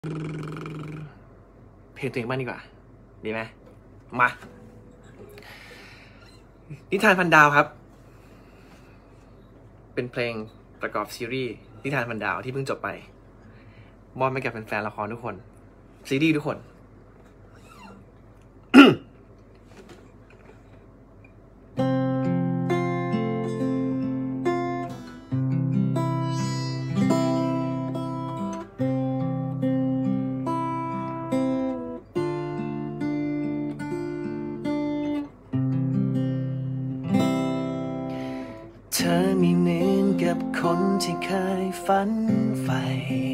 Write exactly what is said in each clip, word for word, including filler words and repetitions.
เพลงตัวเองบ้างดีกว่าดีไหมมานิทานพันดาวครับเป็นเพลงประกอบซีรีส์นิทานพันดาวที่เพิ่งจบไปมอบให้กับแฟนๆละครทุกคนซีรีส์ทุกคน เธอไม่เหมือนกับคนที่เคยฝันใฝ่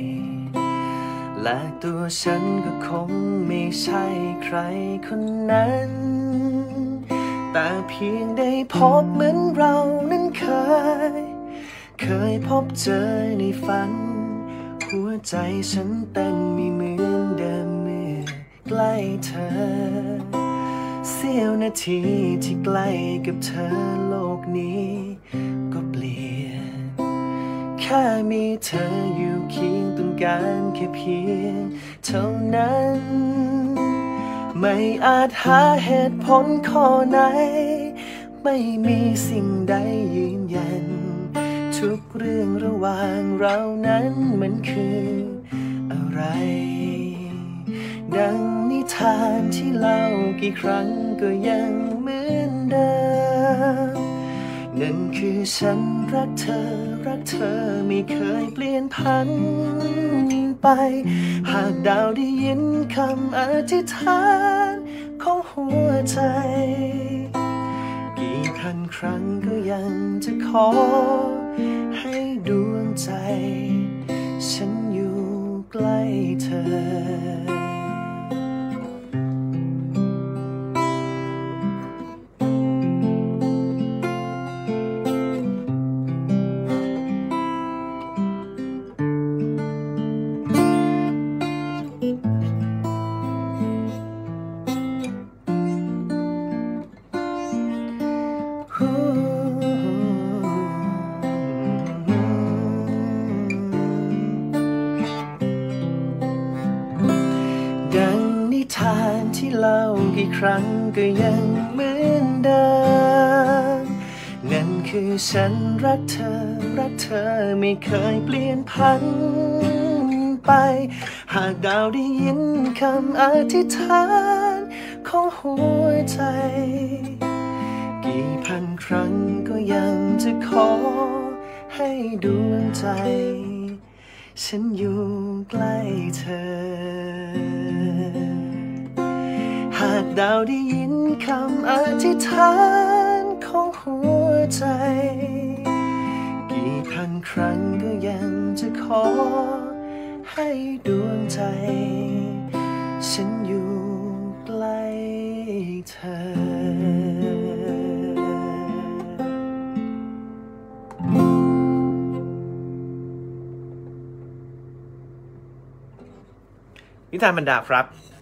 และตัวฉันก็คงไม่ใช่ใครคนนั้นแต่เพียงได้พบเหมือนเรานั้นเคยเคยพบเจอในฝันหัวใจฉันเต้นไม่เหมือนเดิมเมื่อใกล้เธอเสี้ยวนาทีที่ใกล้กับเธอโลกนี้ก็เปลี่ยนแค่มีเธออยู่เคียงต้องการแค่เพียงเท่านั้นไม่อาจหาเหตุผลข้อไหนไม่มีสิ่งใดยืนยันทุกเรื่องระหว่างเรานั้นมันคืออะไรดังนิทานที่เล่ากี่ครั้งก็ยังเหมือนเดิมนั่นคือฉันรักเธอรักเธอไม่เคยเปลี่ยนผันไปหากดาวได้ยินคำอธิษฐานของหัวใจกี่พันครั้งก็ยังจะขอให้ดวงใจฉันอยู่ใกล้เธอดังนิทานที่เล่ากี่ครั้งก็ยังเหมือนเดิมนั่นคือฉันรักเธอรักเธอไม่เคยเปลี่ยนผันไปหากดาวได้ยินคำอธิษฐานของหัวใจกี่พันครั้งก็ยังจะขอให้ดวงใจฉันอยู่ใกล้เธอหากดาวได้ยินคำอธิษฐานของหัวใจกี่พันครั้งก็ยังจะขอให้ดวงใจฉันอยู่ใกล้เธอนิทานบรรดาครับ